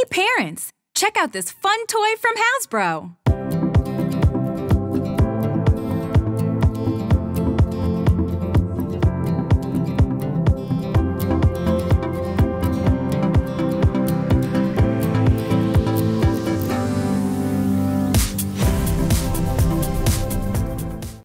Parents, check out this fun toy from Hasbro.